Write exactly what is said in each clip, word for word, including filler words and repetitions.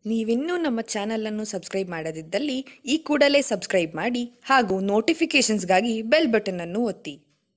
ನೀವಿನ್ನೂ ನಮ್ಮ ಚಾನೆಲ್ ಅನ್ನು ಸಬ್ಸ್ಕ್ರೈಬ್ ಮಾಡದಿದ್ದಲ್ಲಿ ಈ ಕೂಡಲೇ ಸಬ್ಸ್ಕ್ರೈಬ್ ಮಾಡಿ ಹಾಗೂ ನೋಟಿಫಿಕೇಶನ್ಸ್ಗಾಗಿ ಬೆಲ್ ಬಟನ್ ಅನ್ನು ಒತ್ತಿ.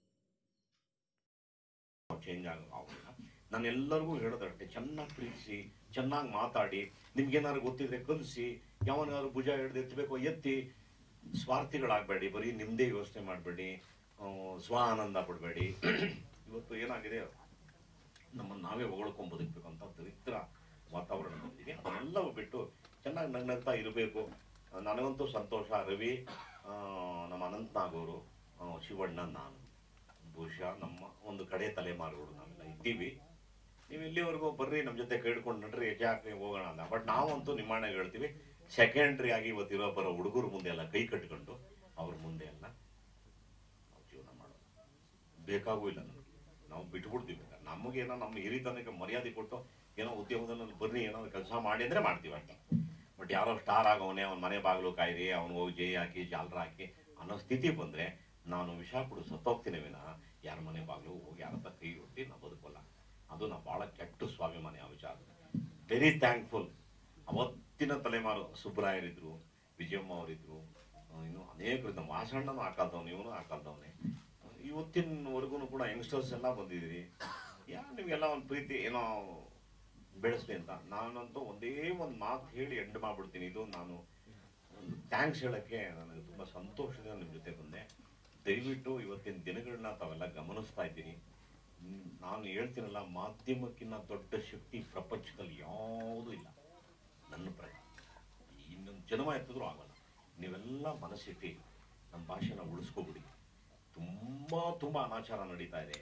ಚೇಂಜ್ ಆಗೋಲ್ಲ. ನಾನು ಎಲ್ಲರಿಗೂ ಹೇಳೋದಷ್ಟೇ, ಚೆನ್ನಾಗಿ ಪ್ರೀತಿಸಿ, ಚೆನ್ನಾಗಿ ಮಾತಾಡಿ, ನಿಮ್ಗೇನಾದ್ರು ಗೊತ್ತಿದ್ರೆ ಕಲಿಸಿ, ಯಾವನಾದ್ರು ಭುಜ ಹಿಡಿದು ಎತ್ತಬೇಕು ಎತ್ತಿ. ಸ್ವಾರ್ಥಿಗಳಾಗಬೇಡಿ, ಬರೀ ನಿಮ್ಮದೇ ಯೋಚನೆ ಮಾಡಬೇಡಿ, ಸ್ವ ಆನಂದ ಪಡಬೇಡಿ. ಇವತ್ತು ಏನಾಗಿದೆ, ನಮ್ಮನ್ನು ನಾವೇ ಹೊಗಳ್ಕೊಂಡು ಬದುಕಬೇಕು ಅಂತ ದರಿದ್ರ ವಾತಾವರಣ ಬಂದಿದೆ. ಅದನ್ನೆಲ್ಲವೂ ಬಿಟ್ಟು ಚೆನ್ನಾಗಿ ನಗ್ನಗ್ತಾ ಇರಬೇಕು. ನನಗಂತೂ ಸಂತೋಷ. ರವಿ, ನಮ್ಮ ಅನಂತನಾಗವರು, ಶಿವಣ್ಣ, ನಾನು ಬಹುಶಃ ನಮ್ಮ ಒಂದು ಕಡೆ ತಲೆಮಾರುಗಳು ನಾವೆಲ್ಲ ಇದ್ದೀವಿ. ನೀವು ಇಲ್ಲಿವರೆಗೂ ಬರ್ರಿ, ನಮ್ಮ ಜೊತೆ ಕೇಳ್ಕೊಂಡು ನಡ್ರಿ, ಯಾಕೆ ಹೋಗೋಣ ಅಂತ. ಬಟ್ ನಾವಂತೂ ನಿಮ್ಮಣ್ಣಗೆ ಹೇಳ್ತೀವಿ, ಸೆಕೆಂಡ್ರಿ ಆಗಿ ಇವತ್ತಿರೋ ಬರೋ ಹುಡುಗರು ಮುಂದೆ ಎಲ್ಲ ಕೈ ಕಟ್ಕೊಂಡು ಅವ್ರ ಮುಂದೆ ಎಲ್ಲ ನಾವು ಜೀವನ ಮಾಡೋದು ಬೇಕಾಗೂ ಇಲ್ಲ. ನಮಗೆ ನಾವು ಬಿಟ್ಬಿಡ್ತೀವಿ. ನಮಗೇನೋ ನಮ್ಮ ಹಿರಿತನಕ್ಕೆ ಮರ್ಯಾದೆ ಕೊಟ್ಟು ಏನೋ ಉದ್ಯಮದಲ್ಲಿ ಬರ್ರಿ, ಏನೋ ಕೆಲಸ ಮಾಡಿ ಅಂದರೆ ಮಾಡ್ತೀವಿ ಅಷ್ಟೇ. ಬಟ್ ಯಾರೋ ಸ್ಟಾರ್ ಆಗೋವನೇ ಅವ್ನ ಮನೆ ಬಾಗಿಲು ಕಾಯಿರಿ, ಅವ್ನು ಹೋಗಿ ಜೈ ಹಾಕಿ ಜಾಲರ ಹಾಕಿ ಅನ್ನೋ ಸ್ಥಿತಿ ಬಂದರೆ ನಾನು ವಿಷ ಕುಡು ಸತ್ತೋಗ್ತೀನಿ ವಿನ ಯಾರ ಮನೆ ಬಾಗಿಲು ಹೋಗಿ ಯಾರ ಹತ್ರ ಕೈ ಹೊಟ್ಟಿ ನಾವು ಬದುಕೋಲ್ಲ. ಅದು ನಾವು ಭಾಳ ಕೆಟ್ಟ ಸ್ವಾಭಿಮಾನಿ ಆ ವಿಚಾರ. Very thankful. ಅವತ್ತಿನ ತಲೆಮಾರು ಸುಬ್ರಾಯರಿದ್ರು, ವಿಜಯಮ್ಮ ಅವರಿದ್ರು, ಇನ್ನು ಅನೇಕರು, ನಮ್ಮ ವಾಸಣ್ಣನೂ ಹಾಕಲ್ದವನು, ಇವನು ಹಾಕಲ್ದವನೇ. ಇವತ್ತಿನವರೆಗೂ ಕೂಡ ಯಂಗ್ಸ್ಟರ್ಸ್ ಎಲ್ಲ ಬಂದಿದ್ದೀರಿ. ಯಾ ನಿಮಗೆಲ್ಲ ಒಂದು ಪ್ರೀತಿ ಏನೋ ಬೆಳೆಸ್ಲಿ ಅಂತ ನಾನಂತೂ ಒಂದೇ ಒಂದು ಮಾತು ಹೇಳಿ ಎಂಡ್ ಮಾಡ್ಬಿಡ್ತೀನಿ. ಇದು ನಾನು ಒಂದು ಥ್ಯಾಂಕ್ಸ್ ಹೇಳೋಕ್ಕೆ ನನಗೆ ತುಂಬ ಸಂತೋಷದಿಂದ ನಿಮ್ಮ ಜೊತೆ ಬಂದೆ. ದಯವಿಟ್ಟು ಇವತ್ತಿನ ದಿನಗಳನ್ನ ತಾವೆಲ್ಲ ಗಮನಿಸ್ತಾ ಇದ್ದೀನಿ. ನಾನು ಹೇಳ್ತೀನಲ್ಲ, ಮಾಧ್ಯಮಕ್ಕಿಂತ ದೊಡ್ಡ ಶಕ್ತಿ ಪ್ರಪಂಚದಲ್ಲಿ ಯಾವುದೂ ಇಲ್ಲ ನನ್ನ ಪ್ರಕಾರ. ಇನ್ನೊಂದು ಜನ್ಮ ಎತ್ತಿದ್ರೂ ಆಗಲ್ಲ. ನೀವೆಲ್ಲ ಮನಸ್ಸಿಟ್ಟು ನಮ್ಮ ಭಾಷೆನ ಉಳಿಸ್ಕೊಬಿಡಿ. ತುಂಬ ತುಂಬ ಅನಾಚಾರ ನಡೀತಾ ಇದೆ.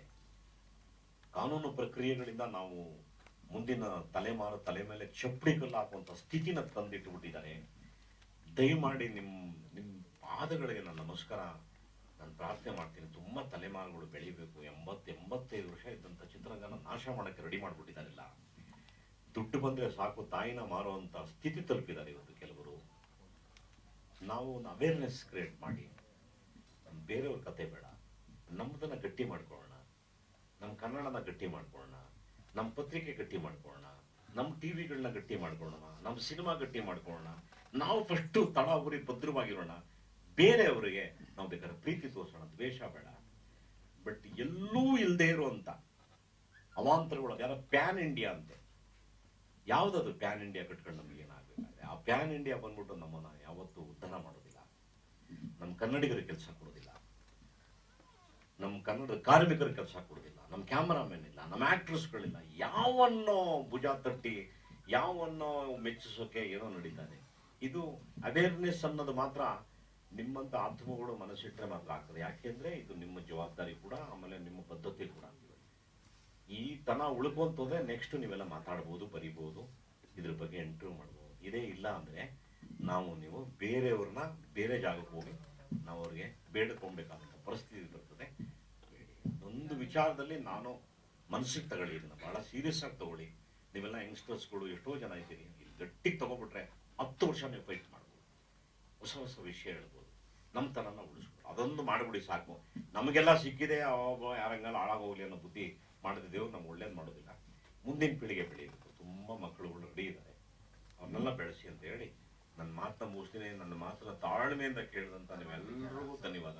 ಕಾನೂನು ಪ್ರಕ್ರಿಯೆಗಳಿಂದ ನಾವು ಮುಂದಿನ ತಲೆಮಾರು ತಲೆ ಮೇಲೆ ಚಪ್ಪಡಿ ಕಲ್ಲು ಹಾಕುವಂಥ ಸ್ಥಿತಿನ ತಂದಿಟ್ಟುಬಿಟ್ಟಿದ್ದಾರೆ. ದಯಮಾಡಿ ನಿಮ್ಮ ನಿಮ್ಮ ಪಾದಗಳಿಗೆ ನಾನು ನಮಸ್ಕಾರ, ನಾನು ಪ್ರಾರ್ಥನೆ ಮಾಡ್ತೀನಿ. ತುಂಬ ತಲೆಮಾರುಗಳು ಬೆಳಿಬೇಕು. ಎಂಬತ್ತು ಎಂಬತ್ತೈದು ವರ್ಷ ಇದ್ದಂಥ ಚಿತ್ರರಂಗನ ನಾಶ ಮಾಡೋಕ್ಕೆ ರೆಡಿ ಮಾಡಿಬಿಟ್ಟಿದ್ದಾರಿಲ್ಲ. ದುಡ್ಡು ಬಂದರೆ ಸಾಕು ತಾಯಿನ ಮಾರುವಂಥ ಸ್ಥಿತಿ ತಲುಪಿದ್ದಾರೆ ಇವತ್ತು ಕೆಲವರು. ನಾವು ಒಂದು ಅವೇರ್ನೆಸ್ ಕ್ರಿಯೇಟ್ ಮಾಡಿ, ಬೇರೆಯವ್ರ ಕತೆ ಬೇಡ, ನಮ್ಮದನ್ನು ಗಟ್ಟಿ ಮಾಡ್ಕೊಳ್ಳೋಣ, ನಮ್ಮ ಕನ್ನಡನ ಗಟ್ಟಿ ಮಾಡ್ಕೊಳ್ಳೋಣ, ನಮ್ಮ ಪತ್ರಿಕೆ ಗಟ್ಟಿ ಮಾಡ್ಕೊಳ್ಳೋಣ, ನಮ್ಮ ಟಿ ವಿಗಳನ್ನ ಗಟ್ಟಿ ಮಾಡ್ಕೊಳ್ಳೋಣ, ನಮ್ಮ ಸಿನಿಮಾ ಗಟ್ಟಿ ಮಾಡ್ಕೊಳ್ಳೋಣ. ನಾವು ಫಸ್ಟು ತಳ ಉರಿ ಭದ್ರವಾಗಿರೋಣ. ಬೇರೆಯವರಿಗೆ ನಾವು ಬೇಕಾದ್ರೆ ಪ್ರೀತಿ ತೋರಿಸೋಣ, ದ್ವೇಷ ಬೇಡ. ಬಟ್ ಎಲ್ಲೂ ಇಲ್ಲದೆ ಇರುವಂತ ಅವಾಂತರಗಳು, ಯಾರ ಪ್ಯಾನ್ ಇಂಡಿಯಾ ಅಂತೆ, ಯಾವುದದು ಪ್ಯಾನ್ ಇಂಡಿಯಾ ಕಟ್ಕೊಂಡು ನಮ್ಗೆ ಏನಾಗಬೇಕಾದ್ರೆ ಆ ಪ್ಯಾನ್ ಇಂಡಿಯಾ ಬಂದ್ಬಿಟ್ಟು ನಮ್ಮನ್ನ ಯಾವತ್ತೂ ಉದ್ಧಾರ ಮಾಡೋದಿಲ್ಲ. ನಮ್ಮ ಕನ್ನಡಿಗರಿಗೆ ಕೆಲಸ ಕೊಡೋದಿಲ್ಲ, ನಮ್ಮ ಕನ್ನಡ ಕಾರ್ಮಿಕರ ಕೆಲಸ ಕೊಡೋದಿಲ್ಲ, ನಮ್ಮ ಕ್ಯಾಮರಾಮನ್ ಇಲ್ಲ, ನಮ್ಮ ಆಕ್ಟ್ರೆಸ್ಗಳಿಲ್ಲ. ಯಾವನ್ನೋ ಭುಜ ತಟ್ಟಿ ಯಾವನ್ನೋ ಮೆಚ್ಚಿಸೋಕೆ ಏನೋ ನಡೀತಾರೆ. ಇದು ಅವೇರ್ನೆಸ್ ಅನ್ನೋದು ಮಾತ್ರ ನಿಮ್ಮಂತ ಆತ್ಮಗಳು ಮನಸ್ಸಿಟ್ಟರೆ ಮಾತ್ರ ಆಗ್ತದೆ. ಯಾಕೆಂದ್ರೆ ಇದು ನಿಮ್ಮ ಜವಾಬ್ದಾರಿ ಕೂಡ, ಆಮೇಲೆ ನಿಮ್ಮ ಪದ್ಧತಿ ಕೂಡ. ಈ ತನ ಉಳ್ಕೊಂತೋದ್ರೆ ನೆಕ್ಸ್ಟ್ ನೀವೆಲ್ಲ ಮಾತಾಡ್ಬೋದು, ಬರಿಬೋದು, ಇದ್ರ ಬಗ್ಗೆ ಇಂಟರ್ವ್ಯೂ ಮಾಡ್ಬೋದು. ಇದೇ ಇಲ್ಲ ಅಂದ್ರೆ ನಾವು ನೀವು ಬೇರೆಯವ್ರನ್ನ ಬೇರೆ ಜಾಗಕ್ಕೆ ಹೋಗಿ ನಾವು ಅವ್ರಿಗೆ ಬೇಡ್ಕೊಬೇಕಾದಂಥ ಪರಿಸ್ಥಿತಿ ಬರ್ತದೆ. ಒಂದು ವಿಚಾರದಲ್ಲಿ ನಾನು ಮನಸ್ಸಿಗೆ ತಗೊಳ್ಳಿ, ಇದನ್ನ ಬಹಳ ಸೀರಿಯಸ್ ಆಗಿ ತಗೊಳ್ಳಿ. ನೀವೆಲ್ಲ ಯಂಗ್ಸ್ಟರ್ಸ್ಗಳು ಎಷ್ಟೋ ಜನ ಇದ್ದೀರಿ, ಗಟ್ಟಿಗೆ ತಗೊಬಿಟ್ರೆ ಹತ್ತು ವರ್ಷ ನೀವು ಫೈಟ್ ಮಾಡ್ಬೋದು, ಹೊಸ ಹೊಸ ವಿಷಯ ಹೇಳ್ಬೋದು, ನಮ್ಮ ತನನ ಉಳಿಸ್ಬೋದು. ಅದೊಂದು ಮಾಡಿಬಿಡಿ ಸಾಕು. ನಮಗೆಲ್ಲ ಸಿಕ್ಕಿದೆ, ಅವ ಯಾರಂಗಲ್ಲ ಹಾಳಾಗೋಗ್ಲಿ ಅನ್ನೋ ಬುದ್ಧಿ ಮಾಡಿದ ದೇವ್ರು ನಮ್ಗೆ ಒಳ್ಳೇದು ಮಾಡೋದಿಲ್ಲ. ಮುಂದಿನ ಪೀಳಿಗೆ ಬೆಳೆಯಬೇಕು. ತುಂಬ ಮಕ್ಕಳುಗಳು ರೆಡಿ ಇದ್ದಾರೆ, ಅವ್ರನ್ನೆಲ್ಲ ಬೆಳೆಸಿ ಅಂತ ಹೇಳಿ ನನ್ನ ಮಾತನ್ನ ಮುಗಿಸ್ತೀನಿ. ನನ್ನ ಮಾತನ್ನ ತಾಳ್ಮೆಯಿಂದ ಕೇಳಿದಂತ ನೀವೆಲ್ಲರಿಗೂ ಧನ್ಯವಾದ.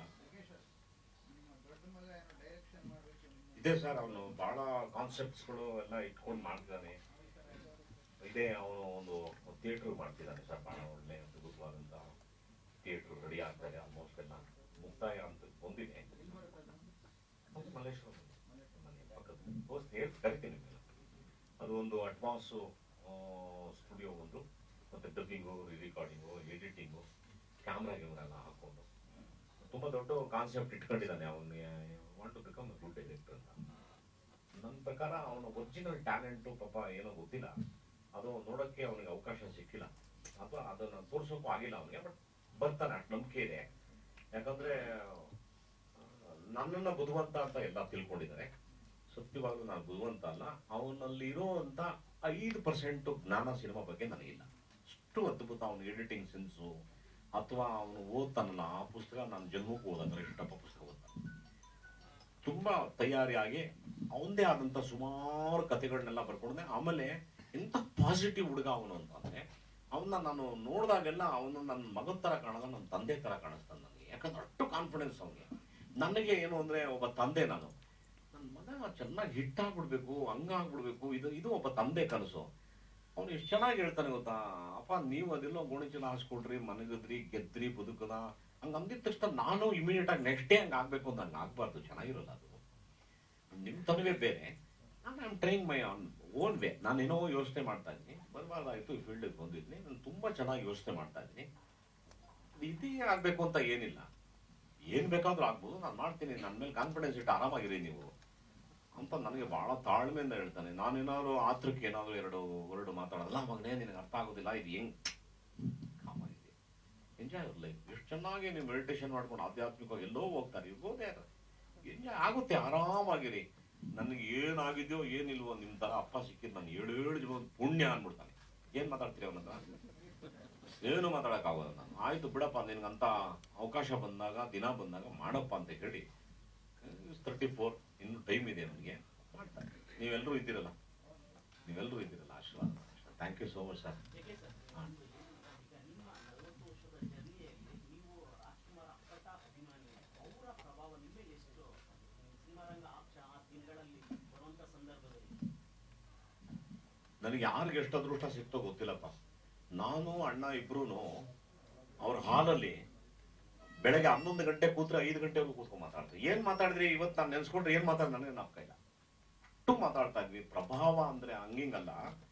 ಇದೆ ಸರ್, ಅವನು ಬಹಳ ಕಾನ್ಸೆಪ್ಟ್ಸ್ಗಳು ಎಲ್ಲ ಇಟ್ಕೊಂಡು ಮಾಡ್ತಿದ್ದಾನೆ. ಇದೇ ಅವನು ಒಂದು ಥಿಯೇಟ್ರ್ ಮಾಡ್ತಿದ್ದಾನೆ ಸರ್, ಬಹಳ ಒಳ್ಳೆ ಅದ್ಭುತವಾದಂಥ ಥಿಯೇಟ್ರ್ ರೆಡಿ ಆಗ್ತಾರೆ. ಆಲ್ಮೋಸ್ಟ್ ಎಲ್ಲ ಮುಕ್ತಾಯ ಅಂತ ಬಂದಿದೆ. ಮಲ್ಲೇಶ್ವರ ಮನೆ ಪಕ್ಕದ ದೋಸ್ತ್ ಹೇಳ್ ಕರಿತೀನಿ. ಅದು ಒಂದು ಅಡ್ವಾನ್ಸು ಸ್ಟುಡಿಯೋ ಒಂದು, ಮತ್ತು ಡಬ್ಬಿಂಗು, ರಿಕಾರ್ಡಿಂಗು, ಎಡಿಟಿಂಗು, ಕ್ಯಾಮ್ರಾ ಗಿಮ್ರಾ ಎಲ್ಲ ಹಾಕೊಂಡು ತುಂಬ ದೊಡ್ಡ ಕಾನ್ಸೆಪ್ಟ್ ಇಟ್ಕೊಂಡಿದ್ದಾನೆ. ಅವನು want to become a good director ಅಂತ. ನನ್ನ ಪ್ರಕಾರ ಅವನ ಒರಿಜಿನಲ್ ಟ್ಯಾಲೆಂಟು ಪಾಪ ಏನೋ ಗೊತ್ತಿಲ್ಲ, ಅದು ನೋಡೋಕ್ಕೆ ಅವನಿಗೆ ಅವಕಾಶ ಸಿಕ್ಕಿಲ್ಲ, ಅಥವಾ ಅದನ್ನು ತೋರಿಸೋಕ್ಕೂ ಆಗಿಲ್ಲ ಅವನಿಗೆ. ಬಟ್ ಬರ್ತಾನೆ, ಅಷ್ಟು ನಂಬಿಕೆ ಇದೆ. ಯಾಕಂದರೆ ನನ್ನನ್ನು ಬುದ್ಧಿವಂತ ಅಂತ ಎಲ್ಲ ತಿಳ್ಕೊಂಡಿದ್ದಾರೆ. ಸತ್ಯವಾಗ್ಲೂ ನಾನು ಬುದ್ಧಿವಂತ ಅಲ್ಲ. ಅವನಲ್ಲಿ ಇರೋವಂಥ ಐದು ಪರ್ಸೆಂಟು ಜ್ಞಾನ ಸಿನಿಮಾ ಬಗ್ಗೆ ನನಗಿಲ್ಲ. ಅಷ್ಟು ಅದ್ಭುತ ಅವನು ಎಡಿಟಿಂಗ್ ಸೆನ್ಸು, ಅಥವಾ ಅವನು ಓದ್ತಾನಲ್ಲ ಆ ಪುಸ್ತಕ, ನಾನು ಜನ್ಮಕ್ಕೂ ಓದಂದ್ರೆ ಇಷ್ಟಪ್ಪ ಪುಸ್ತಕ ಓದ್ತಾನೆ. ತುಂಬ ತಯಾರಿಯಾಗಿ ಅವನದೇ ಆದಂಥ ಸುಮಾರು ಕಥೆಗಳನ್ನೆಲ್ಲ ಬರ್ಕೊಂಡೆ. ಆಮೇಲೆ ಎಂಥ ಪಾಸಿಟಿವ್ ಹುಡುಗ ಅವನು ಅಂತಂದರೆ, ಅವನ್ನ ನಾನು ನೋಡಿದಾಗೆಲ್ಲ ಅವನು ನನ್ನ ಮಗನ ಥರ ಕಾಣಲ್ಲ, ನನ್ನ ತಂದೆ ಥರ ಕಾಣಿಸ್ತಾನೆ ನನಗೆ. ಯಾಕಂದ್ರೆ ಅಷ್ಟು ಕಾನ್ಫಿಡೆನ್ಸ್ ಅವನಿಗೆ. ನನಗೆ ಏನು ಅಂದರೆ ಒಬ್ಬ ತಂದೆ, ನಾನು ನನ್ನ ಮಗ ಚೆನ್ನಾಗಿ ಹಿಟ್ಟಾಗ್ಬಿಡ್ಬೇಕು, ಹಂಗಾಗ್ಬಿಡ್ಬೇಕು, ಇದು ಇದು ಒಬ್ಬ ತಂದೆ ಕನಸು. ಅವ್ನು ಎಷ್ಟು ಚೆನ್ನಾಗಿ ಹೇಳ್ತಾನೆ ಗೊತ್ತಾ, ಅಪ್ಪ ನೀವು ಅದೆಲ್ಲೋ ಗೋಣಿಚೀಲ ಹಾಸ್ಕೊಟ್ರಿ, ಮನೆಗದ್ರಿ, ಗೆದ್ರಿ, ಬದುಕದ ಹಂಗೆ ಅಂದಿದ ತಕ್ಷಣ ನಾನು ಇಮಿಡಿಯೇಟ್ ಆಗಿ ನೆಕ್ಸ್ಟ್ ಡೇ ಹಂಗೆ ಆಗಬೇಕು ಅಂತ ಹಂಗೆ ಆಗಬಾರ್ದು, ಚೆನ್ನಾಗಿರೋಲ್ಲ ಅದು. ನಿಮ್ಮ ತನವೇ ಬೇರೆ. ನಾನು I am trying my on own way. ನಾನೇನೋ ಯೋಚನೆ ಮಾಡ್ತಾ ಇದ್ದೀನಿ, ಬರಬಾರ್ದಾಯ್ತು ಈ ಫೀಲ್ಡಿಗೆ ಬಂದಿದ್ದೀನಿ, ನಾನು ತುಂಬ ಚೆನ್ನಾಗಿ ಯೋಚನೆ ಮಾಡ್ತಾ ಇದ್ದೀನಿ. ಇದೇ ಆಗಬೇಕು ಅಂತ ಏನಿಲ್ಲ, ಏನು ಬೇಕಾದ್ರೂ ಆಗ್ಬೋದು, ನಾನು ಮಾಡ್ತೀನಿ, ನನ್ನ ಮೇಲೆ ಕಾನ್ಫಿಡೆನ್ಸ್ ಇಟ್ಟು ಆರಾಮಾಗಿರಿ ನೀವು ಅಂತ ನನಗೆ ಬಹಳ ತಾಳ್ಮೆಯಿಂದ ಹೇಳ್ತಾನೆ. ನಾನೇನಾದ್ರು ಆತ್ರಕ್ಕೆ ಏನಾದ್ರು ಎರಡು ವರ್ಡ್ ಮಾತಾಡೋದಲ್ಲ, ಮಗನೇ ನಿನಗೆ ಅರ್ಥ ಆಗೋದಿಲ್ಲ, ಇದು ಹೆಂಗ್ ಕಾಮಾಗಿದೆ, ಎಂಜಾಯ್ ಅವ್ರ ಲೈಫ್. ಎಷ್ಟು ಚೆನ್ನಾಗಿ ನೀವು ಮೆಡಿಟೇಷನ್ ಮಾಡ್ಕೊಂಡು ಆಧ್ಯಾತ್ಮಿಕವಾಗಿ ಎಲ್ಲೋ ಹೋಗ್ತಾರೆ, ಇರ್ಬೋದೇ ಎಂಜಾಯ್ ಆಗುತ್ತೆ, ಆರಾಮಾಗಿರಿ. ನನಗೆ ಏನಾಗಿದೆಯೋ ಏನಿಲ್ವೋ ನಿಮ್ಮ ತರ ಅಪ್ಪ ಸಿಕ್ಕಿದ್ದು ನಾನು ಏಳು ಏಳು ಜನ ಪುಣ್ಯ ಅನ್ಬಿಡ್ತಾನೆ. ಏನ್ ಮಾತಾಡ್ತೀರಿ ಅವನ ಹತ್ರ? ಏನು ಮಾತಾಡೋಕ್ಕಾಗೋದು. ನಾನು ಆಯ್ತು ಬಿಡಪ್ಪ, ನಿನ್ಗಂತ ಅವಕಾಶ ಬಂದಾಗ, ದಿನ ಬಂದಾಗ ಮಾಡಪ್ಪ ಅಂತ ಹೇಳಿ, ತರ್ಟಿ ಫೋರ್ ಇನ್ನು ಟೈಮ್ ಇದೆ ನನಗೆ, ಮಾಡ್ತಾರೆ. ನೀವೆಲ್ಲರೂ ಇದ್ದೀರಲ್ಲ, ನೀವೆಲ್ಲರೂ ಇದ್ದೀರಲ್ಲ, ಆಶೀರ್ವಾದ. Thank you so much sir. ನನಗೆ ಯಾರಿಗೆ ಎಷ್ಟು ಅದೃಷ್ಟ ಸಿಕ್ತೋ ಗೊತ್ತಿಲ್ಲಪ್ಪ. ನಾನು ಅಣ್ಣ ಇಬ್ರು ಅವ್ರ ಹಾಲಲ್ಲಿ ಬೆಳಗ್ಗೆ ಹನ್ನೊಂದು ಗಂಟೆ ಕೂತ್ರೆ ಐದು ಗಂಟೆವರೆಗೂ ಕೂತ್ಕೊಂಡು ಮಾತಾಡ್ತಾರೆ. ಏನ್ ಮಾತಾಡಿದ್ರಿ ಇವತ್ತು ನಾನು ನೆನ್ಸ್ಕೊಂಡ್ರೆ ಏನ್ ಮಾತಾಡ್ ನನಗೆ ನಾಪ್ಕ ಇಲ್ಲ, ಅಷ್ಟು ಮಾತಾಡ್ತಾ ಇದ್ವಿ. ಪ್ರಭಾವ ಅಂದ್ರೆ ಹಂಗಿಂಗಲ್ಲ,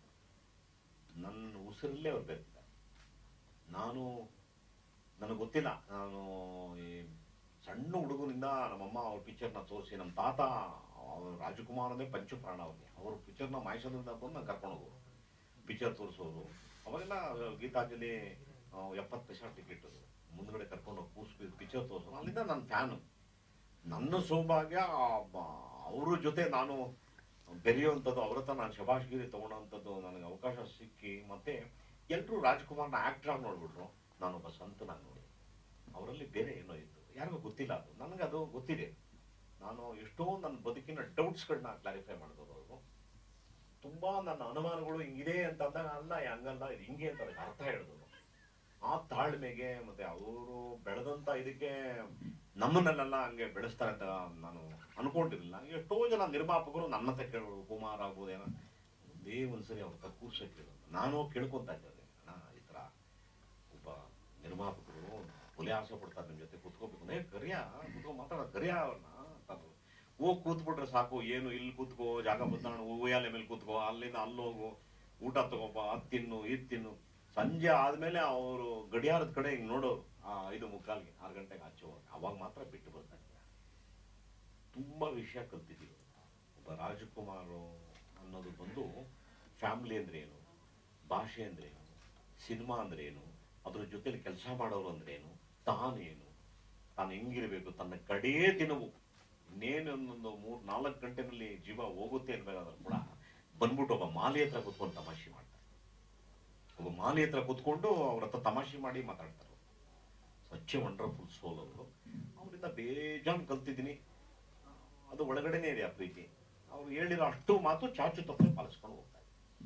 ನನ್ನ ಉಸಿರಲ್ಲೇ ಅವ್ರು ಬೆರ್ತಿದ್ದಾರೆ. ನಾನು ನನಗೆ ಗೊತ್ತಿಲ್ಲ, ನಾನು ಈ ಸಣ್ಣ ಹುಡುಗನಿಂದ ನಮ್ಮಮ್ಮ ಅವ್ರ ಪಿಕ್ಚರ್ನ ತೋರಿಸಿ, ನಮ್ಮ ತಾತ ರಾಜಕುಮಾರ್ ಅಂದ್ರೆ ಪಂಚಪ್ರಾಣ ಅವ್ರಿಗೆ, ಅವ್ರ ಪಿಕ್ಚರ್ನ ಮಾಯಸಂದ್ರದಿಂದ ಬಂದು ನಾನು ಕರ್ಕೊಂಡು ಹೋಗೋರು, ಪಿಕ್ಚರ್ ತೋರಿಸೋರು. ಅವಾಗೆಲ್ಲ ಗೀತಾಂಜಲಿ ಎಪ್ಪತ್ತು ಪೈಸಾ ಟಿಕೆಟ್ ಮುಂದ್ಗಡೆ ಕರ್ಕೊಂಡು ಹೋಗಿ ಕೂರ್ಸ್ಬಿ ಪಿಕ್ಚರ್ ತೋರಿಸೋರು. ಅಲ್ಲಿಂದ ನನ್ನ ಫ್ಯಾನು. ನನ್ನ ಸೌಭಾಗ್ಯ ಅವ್ರ ಜೊತೆ ನಾನು ಬೆರೆಯುವಂಥದ್ದು, ಅವ್ರ ಹತ್ರ ನಾನು ಶಬಾಷ್ಗಿರಿ ತಗೊಳ್ಳೋಂಥದ್ದು ನನಗೆ ಅವಕಾಶ ಸಿಕ್ಕಿ, ಮತ್ತೆ ಎಲ್ಲರೂ ರಾಜ್ಕುಮಾರ್ನ ಆಕ್ಟರ್ ಆಗಿ ನೋಡ್ಬಿಟ್ರು, ನಾನೊಬ್ಬ ಸಂತನಾಗಿ ನೋಡಿ. ಅವರಲ್ಲಿ ಬೇರೆ ಏನೋ ಇತ್ತು, ಯಾರಿಗೂ ಗೊತ್ತಿಲ್ಲ ಅದು, ನನಗದು ಗೊತ್ತಿದೆ. ನಾನು ಎಷ್ಟೋ ನನ್ನ ಬದುಕಿನ ಡೌಟ್ಸ್ಗಳನ್ನ ಕ್ಲಾರಿಫೈ ಮಾಡಿದವರು ಅವರು. ತುಂಬಾ ನನ್ನ ಅನುಮಾನಗಳು ಹಿಂಗಿದೆ ಅಂತ ಅಂದಾಗ, ಅಲ್ಲ ಹಂಗಲ್ಲ ಇದು ಹಿಂಗೆ ಅಂತ ಅದಕ್ಕೆ ಅರ್ಥ ಹೇಳಿದ್ರು. ಆ ತಾಳ್ಮೆಗೆ ಮತ್ತೆ ಅವರು ಬೆಳೆದಂತ ಇದಕ್ಕೆ ನಮ್ಮನ್ನೆಲ್ಲ ಹಂಗೆ ಬೆಳೆಸ್ತಾರೆ ಅಂತ ನಾನು ಅನ್ಕೊಂಡಿರ್ಲಿಲ್ಲ. ಎಷ್ಟೋ ಜನ ನಿರ್ಮಾಪಕರು ನನ್ನ ಹತ್ರ ಕೇಳೋರು, ಕುಮಾರ್ ಆಗ್ಬೋದೇನೋ, ಒಂದೇ ಒಂದ್ಸರಿ ಅವ್ರ ಹತ್ರ ಕೂರ್ಸಕ್ಕೆ ಕೇಳೋದು. ನಾನು ಕೇಳ್ಕೊಂತ ಇದ್ದೆ, ಅಣ್ಣ ಈ ತರ ಒಬ್ಬ ನಿರ್ಮಾಪಕರು ಒಲೆ ಆಸೆ ಪಡ್ತಾರೆ ನಿಮ್ ಜೊತೆ ಕೂತ್ಕೋಬೇಕು, ಏ ಕರಿಯ ಕೂತ್ಕೊ ಮಾತಾಡ ಕರಿಯ ಅವ್ರನ್ನ ಅಂತ. ಹೋಗಿ ಕೂತ್ಬಿಟ್ರೆ ಸಾಕು, ಏನು ಇಲ್ಲಿ ಕೂತ್ಕೋ, ಜಾಗ ಬದಲಾಣ, ಉಯ್ಯಾಲೆ ಮೇಲೆ ಕೂತ್ಕೋ, ಅಲ್ಲಿಂದ ಅಲ್ಲೋಗು, ಊಟ ತಗೋಪ, ಅದ್ ತಿನ್ನು ಇದ್ ತಿನ್ನು. ಸಂಜೆ ಆದ್ಮೇಲೆ ಅವರು ಗಡಿಯಾರದ ಕಡೆ ಹಿಂಗ್ ನೋಡೋರು, ಆ ಐದು ಮುಕ್ಕಾಲ್ಗೆ ಆರು ಗಂಟೆಗೆ ಆಚೆ ಹೋಗಿ, ಅವಾಗ ಮಾತ್ರ ಬಿಟ್ಟು ಬರ್ತಾರೆ. ತುಂಬಾ ವಿಷಯ ಕಲ್ತಿದ್ದೀವಿ. ಒಬ್ಬ ರಾಜಕುಮಾರ್ ಅನ್ನೋದು ಬಂದು ಫ್ಯಾಮಿಲಿ ಅಂದ್ರೆ ಏನು, ಭಾಷೆ ಅಂದ್ರೆ ಏನು, ಸಿನಿಮಾ ಅಂದ್ರೆ ಏನು, ಅದ್ರ ಜೊತೆಲಿ ಕೆಲಸ ಮಾಡೋರು ಅಂದ್ರೆ ಏನು, ತಾನೇನು, ತಾನು ಹೆಂಗಿರ್ಬೇಕು, ತನ್ನ ಕಡೇ ದಿನವೂ ಇನ್ನೇನು ಒಂದೊಂದು ಮೂರ್ ನಾಲ್ಕು ಗಂಟೆನಲ್ಲಿ ಜೀವ ಹೋಗುತ್ತೆ ಅನ್ಬೇಕಾದ್ರೂ ಕೂಡ ಬಂದ್ಬಿಟ್ಟು ಒಬ್ಬ ಮಾಲಿ ಹತ್ರ ಕುತ್ಕೊಂಡು ತಮಾಷೆ ಮಾಡ್ತಾರೆ. ಒಬ್ಬ ಮಾಲಿ ಹತ್ರ ಕುತ್ಕೊಂಡು ಅವ್ರ ಹತ್ರ ತಮಾಷೆ ಮಾಡಿ ಮಾತಾಡ್ತಾರೆ. ಸಚ್ ವಂಡರ್ಫುಲ್ ಸೋಲ್ ಅವರು. ಅವರಿಂದ ಬೇಜಾನ್ ಕಲ್ತಿದ್ದೀನಿ. ಅದು ಒಳಗಡೆನೆ ಇದೆ ಆ ಪ್ರೀತಿ. ಅವ್ರು ಹೇಳಿರೋ ಅಷ್ಟು ಮಾತು ಚಾಚು ತಪ್ಪದೆ ಪಾಲಿಸ್ಕೊಂಡು ಹೋಗ್ತಾರೆ.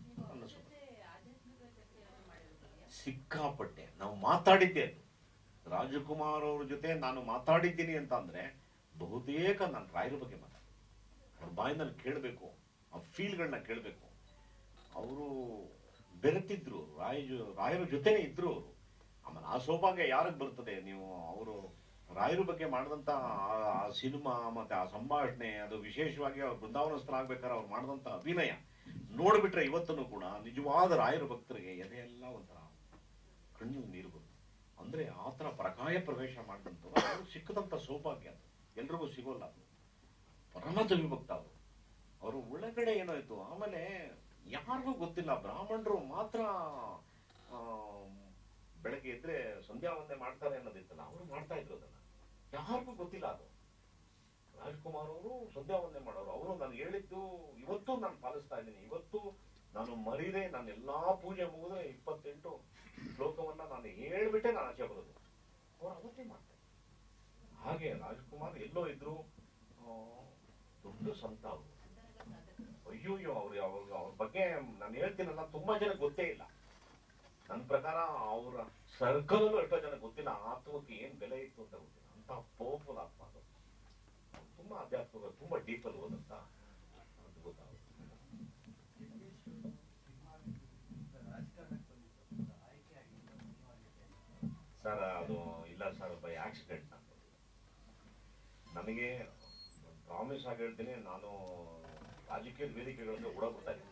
ಸಿಕ್ಕಾಪಟ್ಟೆ ನಾವು ಮಾತಾಡಿದ್ದೆ ಅದು. ರಾಜಕುಮಾರ್ ಅವ್ರ ಜೊತೆ ನಾನು ಮಾತಾಡಿದ್ದೀನಿ ಅಂತ ಅಂದ್ರೆ ಬಹುತೇಕ ನಾನು ರಾಯರ ಬಗ್ಗೆ ಮಾತಾಡ್ತೀನಿ. ಅವ್ರ ಬಾಯಿನಲ್ಲಿ ಕೇಳಬೇಕು, ಆ ಫೀಲ್ಗಳನ್ನ ಕೇಳಬೇಕು. ಅವರು ಬೆರೆತಿದ್ರು, ರಾಯ ರಾಯರ ಜೊತೆನೆ ಇದ್ರು ಅವರು. ಆಮೇಲೆ ಆ ಸೌಭಾಗ್ಯ ಯಾರಿಗೆ ಬರ್ತದೆ? ನೀವು ಅವರು ರಾಯರ ಬಗ್ಗೆ ಮಾಡಿದಂತ ಆ ಸಿನಿಮಾ ಮತ್ತೆ ಆ ಸಂಭಾಷಣೆ, ಅದು ವಿಶೇಷವಾಗಿ ಅವ್ರು ಬೃಂದಾವನಸ್ಥರಾಗ್ಬೇಕಾದ್ರೆ ಅವ್ರು ಮಾಡಿದಂತ ಅಭಿನಯ ನೋಡ್ಬಿಟ್ರೆ ಇವತ್ತೂ ಕೂಡ ನಿಜವಾದ ರಾಯರ ಭಕ್ತರಿಗೆ ಎದೆಯೆಲ್ಲ ಒಂಥರ ಕಣ್ಣಲ್ಲಿ ನೀರು ಬರುತ್ತೆ. ಅಂದ್ರೆ ಆತರ ಪ್ರಕಾಯ ಪ್ರವೇಶ ಮಾಡಿದಂಥವ್ರು ಅವ್ರು ಸಿಕ್ಕದಂತ ಸೌಭಾಗ್ಯ, ಅದು ಎಲ್ರಿಗೂ ಸಿಗೋಲ್ಲ. ಅದು ಪರಮ ವಿಭಕ್ತ ಅವರು. ಅವರು ಒಳಗಡೆ ಏನಾಯ್ತು, ಆಮೇಲೆ ಯಾರಿಗೂ ಗೊತ್ತಿಲ್ಲ. ಬ್ರಾಹ್ಮಣರು ಮಾತ್ರ ಆ ಬೆಳಗ್ಗೆ ಎದ್ರೆ ಸಂಧ್ಯಾ ವಂದನೆ ಮಾಡ್ತಾರೆ ಅನ್ನೋದಿತ್ತಲ್ಲ, ಅವರು ಮಾಡ್ತಾ ಇದ್ರು ಅದನ್ನ, ಯಾರಿಗೂ ಗೊತ್ತಿಲ್ಲ ಅದು. ರಾಜ್ಕುಮಾರ್ ಅವರು ಸಂಧ್ಯಾ ವಂದನೆ ಮಾಡೋರು. ಅವರು ನಾನು ಹೇಳಿದ್ದು ಇವತ್ತು ನಾನು ಪಾಲಿಸ್ತಾ ಇದ್ದೀನಿ. ಇವತ್ತು ನಾನು ಮರೀದೆ, ನಾನು ಎಲ್ಲಾ ಪೂಜೆ ಮುಗಿದ್ರೆ ಇಪ್ಪತ್ತೆಂಟು ಶ್ಲೋಕವನ್ನ ನಾನು ಹೇಳ್ಬಿಟ್ಟೆ ನಾನು ಆಚೆ ಬರೋದು. ಅವ್ರು ಅವತ್ತೇ ಮಾಡ್ತಾರೆ. ಹಾಗೆ ರಾಜ್ಕುಮಾರ್ ಎಲ್ಲೋ ಇದ್ರು, ದೊಡ್ಡ ಸಂತ ಅವರು. ಅಯ್ಯೋಯ್ಯೋ ಅವ್ರು ಅವ್ರ ಅವ್ರ ಬಗ್ಗೆ ನಾನು ಹೇಳ್ತೀನಲ್ಲ, ತುಂಬಾ ಜನ ಗೊತ್ತೇ ಇಲ್ಲ. ನನ್ನ ಪ್ರಕಾರ ಅವರ ಸರ್ಕಲ್ ಎಷ್ಟೋ ಜನ ಗೊತ್ತಿಲ್ಲ ಆತ್ಮಕ್ಕೆ ಏನ್ ಬೆಲೆ ಇತ್ತು ಅಂತ ಗೊತ್ತಿಲ್ಲ. ಅಂತ ಪವರ್ಫುಲ್ ಆತ್ಮ ಅದು. ತುಂಬಾ ಅಧ್ಯಾತ್ಮ ತುಂಬಾ ಡೀಪಲ್ಲಿ ಹೋದಂತ ಅದು ಗೊತ್ತಾಗುತ್ತೆ. ಸರ್ ಅದು ಇಲ್ಲ ಸರ್, ಬೈ ಆಕ್ಸಿಡೆಂಟ್ ನನಗೆ ಪ್ರಾಮಿಸ್ ಆಗಿ ಹೇಳ್ತೀನಿ, ನಾನು ರಾಜಕೀಯ ವೇದಿಕೆಗಳಿಂದ ಓಡಾಡ್ಬಿಡ್ತಾ ಇದ್ದೀನಿ.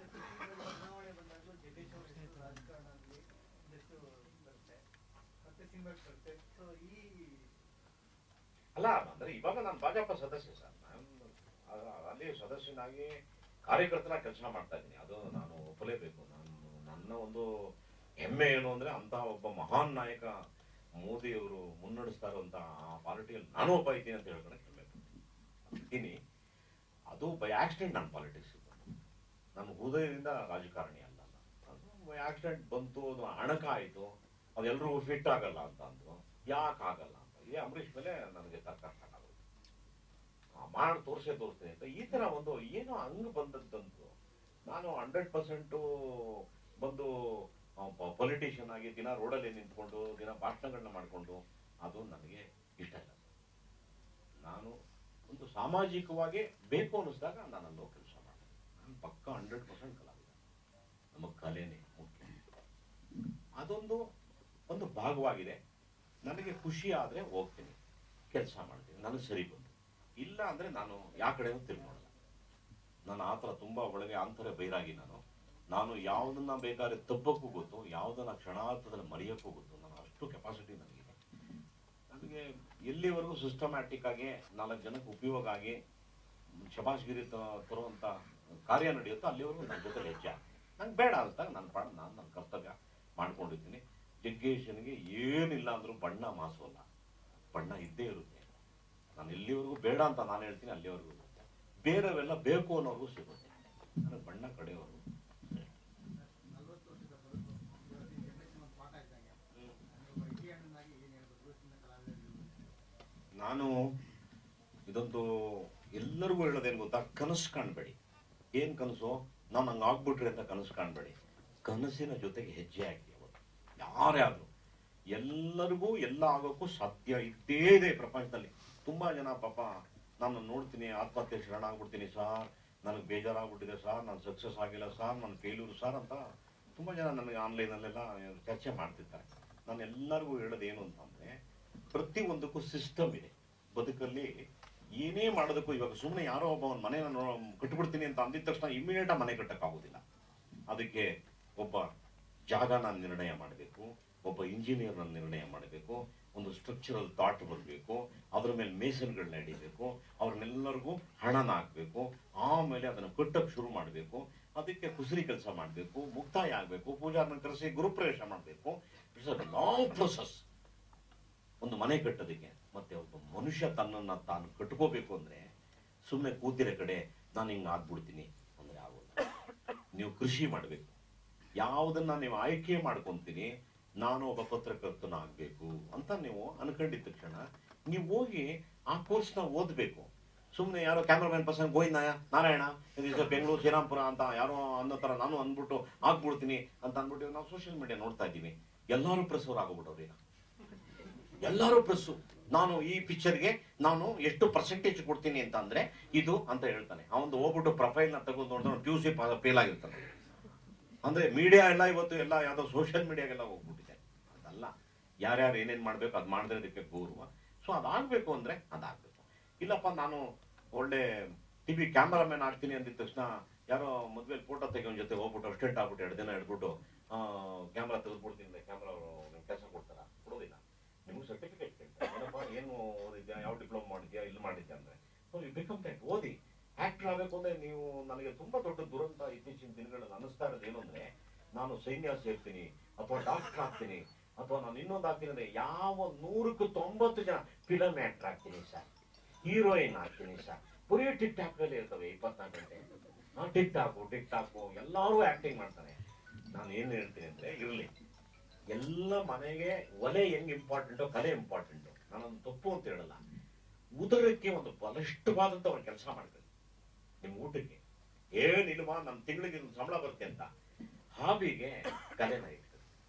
ಅಲ್ಲ ಅಂದ್ರೆ ಇವಾಗ ನಾನು ಭಾಜಪ ಸದಸ್ಯ ಸರ್, ನಾನು ಅಲ್ಲಿ ಸದಸ್ಯನಾಗಿ ಕಾರ್ಯಕರ್ತನ ಕೆಲಸ ಮಾಡ್ತಾ ಇದ್ದೀನಿ. ಅದು ನಾನು ಒಪ್ಪಲೇಬೇಕು. ನಾನು ನನ್ನ ಒಂದು ಹೆಮ್ಮೆ ಏನು ಅಂದ್ರೆ ಅಂತ ಒಬ್ಬ ಮಹಾನ್ ನಾಯಕ ಮೋದಿ ಅವರು ಮುನ್ನಡೆಸ್ತಾ ಇರುವಂತ ಆ ಪಾರ್ಟಿಯಲ್ಲಿ ನಾನು ಒಬ್ಬ ಇದ್ದೀನಿ ಅಂತ ಹೇಳ್ಕೊಳಕ್ಕೆ ಹೆಮ್ಮೆ ಪಡ್ತೀನಿ. ಅದು ಬೈ ಆಕ್ಸಿಡೆಂಟ್ ನಾನು ಪಾಲಿಟಿಕ್ಸ್, ನನ್ನ ಹೃದಯದಿಂದ ರಾಜಕಾರಣಿ ಅಲ್ಲ. ಅದು ಬೈ ಆಕ್ಸಿಡೆಂಟ್ ಬಂತು, ಅದು ಅಣಕ ಆಯ್ತು, ಅದೆಲ್ಲರೂ ಫಿಟ್ ಆಗಲ್ಲ ಅಂತ ಅಂದ್ರು. ಯಾಕೆ ಆಗಲ್ಲ ಅಂತ ಇದೇ ಅಂಬರೀಷ್ ಮೇಲೆ ನನಗೆ ತರ್ಕ ಆಗೋದು, ಮಾಡಿ ತೋರಿಸೇ ತೋರಿಸ್ತೀನಿ ಅಂತ ಈ ತರ ಒಂದು ಏನೋ ಹಂಗ್ ಬಂದದ್ದಂತು. ನಾನು ಹಂಡ್ರೆಡ್ ಪರ್ಸೆಂಟು ಬಂದು ಪೊಲಿಟಿಷಿಯನ್ ಆಗಿ ದಿನ ರೋಡಲ್ಲಿ ನಿಂತ್ಕೊಂಡು ದಿನ ಭಾಷಣಗಳನ್ನ ಮಾಡಿಕೊಂಡು ಅದು ನನಗೆ ಇಷ್ಟ ಇಲ್ಲ. ನಾನು ಒಂದು ಸಾಮಾಜಿಕವಾಗಿ ಬೇಕು ಅನ್ನಿಸಿದಾಗ ನಾನು ಅಲ್ಲೋ ಕೆಲಸ ಮಾಡ್ತೀನಿ. ನಾನು ಪಕ್ಕ ಹಂಡ್ರೆಡ್ ಪರ್ಸೆಂಟ್ ಕಲಾವಿದ, ನಮ್ಮ ಕಲೆನೇ ಮುಖ್ಯ. ಅದೊಂದು ಒಂದು ಭಾಗವಾಗಿದೆ. ನನಗೆ ಖುಷಿ ಆದ್ರೆ ಹೋಗ್ತೀನಿ, ಕೆಲಸ ಮಾಡ್ತೀನಿ, ನನಗೆ ಸರಿ ಬಂತು. ಇಲ್ಲ ಅಂದ್ರೆ ನಾನು ಯಾವ ಕಡೆನೂ ತಿರುಗಿ ನೋಡಲ್ಲ. ನಾನು ಆ ಥರ ತುಂಬಾ ಒಳಗೆ ಆಂತರ ಬೈರಾಗಿ ನಾನು ನಾನು ಯಾವುದನ್ನ ಬೇಕಾದ್ರೆ ತಪ್ಪಕ್ಕೂ ಗೊತ್ತು, ಯಾವುದನ್ನ ಕ್ಷಣಾರ್ಥದಲ್ಲಿ ಮರೆಯೋಕ್ಕೂ ಗೊತ್ತು. ನಾನು ಅಷ್ಟು ಕೆಪಾಸಿಟಿ ನನಗಿದೆ. ನನಗೆ ಎಲ್ಲಿವರೆಗೂ ಸಿಸ್ಟಮ್ಯಾಟಿಕ್ ಆಗಿ ನಾಲ್ಕು ಜನಕ್ಕೆ ಉಪಯೋಗ ಆಗಿ ಶಬಾಷ್ಗಿರಿ ತರುವಂತ ಕಾರ್ಯ ನಡೆಯುತ್ತೋ ಅಲ್ಲಿವರೆಗೂ ನನ್ನ ಜೊತೆ ಹೆಜ್ಜೆ. ನಂಗೆ ಬೇಡ ಅಂತ ನನ್ನ ಪಾಡ ನಾನು ನನ್ನ ಕರ್ತವ್ಯ ಮಾಡ್ಕೊಂಡಿದ್ದೀನಿ. ಜಗ್ಗೇಶನ್ಗೆ ಏನಿಲ್ಲ ಅಂದ್ರೂ ಬಣ್ಣ ಮಾಸೋಲ್ಲ, ಬಣ್ಣ ಇದ್ದೇ ಇರುತ್ತೆ. ನಾನು ಎಲ್ಲಿವರೆಗೂ ಬೇಡ ಅಂತ ನಾನು ಹೇಳ್ತೀನಿ, ಅಲ್ಲಿವರೆಗೂ ಇರುತ್ತೆ. ಬೇರೆವೆಲ್ಲ ಬೇಕು ಅನ್ನೋರ್ಗೂ ಸಿಗುತ್ತೆ. ನನಗೆ ಬಣ್ಣ ಕಡೆಯವರು. ನಾನು ಇದೊಂದು ಎಲ್ಲರಿಗೂ ಹೇಳೋದೇನು ಗೊತ್ತಾ, ಕನಸು ಕಾಣ್ಬೇಡಿ. ಏನ್ ಕನಸು? ನಾನು ಹಂಗ ಆಗ್ಬಿಟ್ರಿ ಅಂತ ಕನಸು ಕಾಣ್ಬೇಡಿ. ಕನಸಿನ ಜೊತೆಗೆ ಹೆಜ್ಜೆ ಹಾಕಿ. ಯಾರೇ ಆದ್ರೂ ಎಲ್ಲರಿಗೂ ಎಲ್ಲ ಆಗೋಕ್ಕೂ ಸಾಧ್ಯ ಇದ್ದೇ ಇದೆ ಪ್ರಪಂಚದಲ್ಲಿ. ತುಂಬಾ ಜನ ಪಾಪ ನಾನು ನೋಡ್ತೀನಿ, ಆತ್ಮಹತ್ಯೆ ಶರಣಾಗ್ಬಿಡ್ತೀನಿ ಸಾರ್, ನನಗೆ ಬೇಜಾರಾಗ್ಬಿಟ್ಟಿದೆ ಸಾರ್, ನಾನು ಸಕ್ಸಸ್ ಆಗಿಲ್ಲ ಸಾರ್, ನಾನು ಫೇಲ್ಯೂರ್ ಸಾರ್ ಅಂತ ತುಂಬಾ ಜನ ನನಗೆ ಆನ್ಲೈನಲ್ಲೆಲ್ಲ ಚರ್ಚೆ ಮಾಡ್ತಿರ್ತಾರೆ. ನಾನು ಎಲ್ಲರಿಗೂ ಹೇಳೋದೇನು ಅಂತಂದ್ರೆ, ಪ್ರತಿ ಒಂದಕ್ಕೂ ಸಿಸ್ಟಮ್ ಇದೆ ಬದುಕಲ್ಲಿ. ಏನೇ ಮಾಡೋದಕ್ಕೂ ಇವಾಗ ಸುಮ್ಮನೆ ಯಾರೋ ಒಬ್ಬ ಒಂದು ಮನೆ ಕಟ್ಬಿಡ್ತೀನಿ ಅಂತ ಅಂದಿದ ತಕ್ಷಣ ಇಮಿಡಿಯೇಟ್ ಆ ಮನೆ ಕಟ್ಟಕ್ಕಾಗೋದಿಲ್ಲ. ಅದಕ್ಕೆ ಒಬ್ಬ ಜಾಗ ನಾನು ನಿರ್ಣಯ ಮಾಡಬೇಕು, ಒಬ್ಬ ಇಂಜಿನಿಯರ್ ನಾನು ನಿರ್ಣಯ ಮಾಡಬೇಕು, ಒಂದು ಸ್ಟ್ರಕ್ಚರಲ್ ಥಾಟ್ ಬರಬೇಕು, ಅದ್ರ ಮೇಲೆ ಮೇಸನ್ಗಳನ್ನ ಹಿಡಿಬೇಕು, ಅವ್ರನ್ನೆಲ್ಲರಿಗೂ ಹಣನ ಹಾಕ್ಬೇಕು, ಆಮೇಲೆ ಅದನ್ನು ಕಟ್ಟಕ್ಕೆ ಶುರು ಮಾಡಬೇಕು, ಅದಕ್ಕೆ ಕುಸರಿ ಕೆಲಸ ಮಾಡಬೇಕು, ಮುಕ್ತಾಯ ಆಗಬೇಕು, ಪೂಜಾರನ್ನ ಕರೆಸಿ ಗುರುಪ್ರವೇಶ ಮಾಡಬೇಕು. ಇಟ್ಸ್ ಅ ಲಾಂಗ್ ಪ್ರೊಸೆಸ್ ಒಂದು ಮನೆ ಕಟ್ಟೋದಕ್ಕೆ. ಮತ್ತೆ ಒಬ್ಬ ಮನುಷ್ಯ ತನ್ನನ್ನ ತಾನು ಕಟ್ಕೋಬೇಕು ಅಂದ್ರೆ ಸುಮ್ಮನೆ ಕೂತಿರೋ ಕಡೆ ನಾನು ಹಿಂಗೆ ಆಗ್ಬಿಡ್ತೀನಿ ಅಂದ್ರೆ ಆಗೋಲ್ಲ. ನೀವು ಕೃಷಿ ಮಾಡಬೇಕು. ಯಾವುದನ್ನ ನೀವು ಆಯ್ಕೆ ಮಾಡ್ಕೊಂತೀನಿ, ನಾನು ಒಬ್ಬ ಪತ್ರಕರ್ತನ ಆಗ್ಬೇಕು ಅಂತ ನೀವು ಅನ್ಕೊಂಡಿದ್ದ ತಕ್ಷಣ ನೀವು ಹೋಗಿ ಆ ಕೋರ್ಸ್ನ ಓದ್ಬೇಕು. ಸುಮ್ಮನೆ ಯಾರೋ ಕ್ಯಾಮ್ರಾಮನ್ ಪರ್ಸನ್ ಗೋವಿಂದ ನಾರಾಯಣ ಬೆಂಗಳೂರು ಶ್ರೀರಾಮ್ಪುರ ಅಂತ ಯಾರೋ ಅನ್ನೋ ತರ ನಾನು ಅಂದ್ಬಿಟ್ಟು ಆಗ್ಬಿಡ್ತೀನಿ ಅಂತ ಅಂದ್ಬಿಟ್ಟು ನಾವು ಸೋಷಿಯಲ್ ಮೀಡಿಯಾ ನೋಡ್ತಾ ಇದ್ದೀವಿ. ಎಲ್ಲರೂ ಪ್ರೆಸ್ಸವ್ರು ಆಗೋಗ್ಬಿಟ್ಟವ್ರು. ಈಗ ಎಲ್ಲರೂ ಪ್ರೆಸ್ಸು. ನಾನು ಈ ಪಿಕ್ಚರ್ಗೆ ನಾನು ಎಷ್ಟು ಪರ್ಸೆಂಟೇಜ್ ಕೊಡ್ತೀನಿ ಅಂತ ಅಂದ್ರೆ ಇದು ಅಂತ ಹೇಳ್ತಾನೆ. ಅವನು ಹೋಗ್ಬಿಟ್ಟು ಪ್ರೊಫೈಲ್ ನ ತಗೊಂಡು ನೋಡಿದ್ರೆ ಪಿ ಯು ಸಿ ಫೇಲ್ ಆಗಿರ್ತಾನೆ. ಅಂದ್ರೆ ಮೀಡಿಯಾ ಎಲ್ಲ ಇವತ್ತು ಎಲ್ಲ ಯಾವ್ದೋ ಸೋಷಿಯಲ್ ಮೀಡಿಯಾಗೆಲ್ಲ ಹೋಗ್ಬಿಟ್ಟಿದೆ. ಅದಲ್ಲ, ಯಾರ್ಯಾರು ಏನೇನ್ ಮಾಡ್ಬೇಕು ಅದ್ ಮಾಡಿದ್ರೆ ಅದಕ್ಕೆ ಗೌರವ. ಸೊ ಅದಾಗ್ಬೇಕು ಅಂದ್ರೆ ಅದಾಗ್ಬೇಕು. ಇಲ್ಲಪ್ಪ ನಾನು ಒಳ್ಳೆ ಟಿವಿ ಕ್ಯಾಮರಾಮನ್ ಆಗ್ತೀನಿ ಅಂದಿದ ತಕ್ಷಣ ಯಾರೋ ಮದ್ವೆ ಫೋಟೋ ತೆಗಿಯೋನ್ ಜೊತೆ ಹೋಗ್ಬಿಟ್ಟು ಅಸ್ಟೆಂಟ್ ಆಗ್ಬಿಟ್ಟು ಎರಡು ದಿನ ಹಿಡ್ಬಿಟ್ಟು ಆ ಕ್ಯಾಮ್ರಾ ತೆಗೆದ್ಬಿಡ್ತೀನಿ, ಕ್ಯಾಮ್ರಾ ನಿಮ್ಗೆ ಕೆಲಸ ಕೊಡ್ತಾರ? ಕೊಡೋದಿಲ್ಲ. ನಿಮ್ಗೆ ಸರ್ಟಿಫಿಕೇಟ್ ಕೇಳ್ತಾರೆ, ಏನಪ್ಪ ಏನು ಓದಿದ್ಯಾ, ಯಾವ ಡಿಪ್ಲೊಮಾ ಮಾಡಿದ್ಯಾ, ಇಲ್ಲಿ ಮಾಡಿದ್ಯಾ ಅಂದ್ರೆ ಬಿಕಮ್ ದಟ್. ಓದಿ ಆಕ್ಟರ್ ಆಗಬೇಕು ಅಂದ್ರೆ ನೀವು, ನನಗೆ ತುಂಬಾ ದೊಡ್ಡ ದುರಂತ ಇತ್ತೀಚಿನ ದಿನಗಳಲ್ಲಿ ಅನಿಸ್ತಾ ಇರೋದು ಏನು ಅಂದ್ರೆ, ನಾನು ಸೈನ್ಯ ಸೇರ್ತೀನಿ ಅಥವಾ ಡಾಕ್ಟರ್ ಆಗ್ತೀನಿ ಅಥವಾ ನಾನು ಇನ್ನೊಂದು ಆಗ್ತೀನಿ ಅಂದ್ರೆ ಯಾವ ನೂರಕ್ಕೂ ತೊಂಬತ್ತು ಜನ ಫಿಲಮ್ ಆಕ್ಟರ್ ಆಗ್ತೀನಿ ಸರ್, ಹೀರೋಯಿನ್ ಆಗ್ತೀನಿ ಸರ್, ಬರೀ ಟಿಕ್ ಟಾಕ್ ಅಲ್ಲಿ ಇರ್ತವೆ ಇಪ್ಪತ್ನಾಲ್ಕು ಗಂಟೆ. ಹಾ ಟಿಕ್ ಟಾಕು ಟಿಕ್ ಟಾಕು ಎಲ್ಲರೂ ಆಕ್ಟಿಂಗ್ ಮಾಡ್ತಾರೆ. ನಾನು ಏನ್ ಹೇಳ್ತೀನಿ ಅಂದ್ರೆ, ಇರ್ಲಿ, ಎಲ್ಲ ಮನೆಗೆ ಒಲೆ ಹೆಂಗ್ ಇಂಪಾರ್ಟೆಂಟೋ ಕಲೆ ಇಂಪಾರ್ಟೆಂಟು. ನಾನೊಂದು ತಪ್ಪು ಅಂತ ಹೇಳಲ್ಲ. ಉದರಕ್ಕೆ ಒಂದು ಬಲಿಷ್ಠವಾದಂತ ಒಂದು ಕೆಲಸ ಮಾಡ್ತೀನಿ. ನಿಮ್ ಊಟಕ್ಕೆ ಏನಿಲ್ವಾ, ನಮ್ ತಿಂಗಳಿಗೆ ಸಂಬಳ ಬರುತ್ತೆ ಅಂತ ಹಾಬಿಗೆ ಕಲೆನ ಇರ್ತದೆ.